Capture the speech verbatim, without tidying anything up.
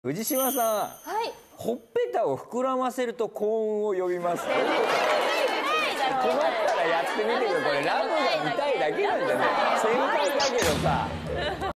藤島さん、はい、ほっぺたを膨らませると幸運を呼びます。困ったらやってみてください。これラブが見たいだけなんじゃない？正解だけどさ。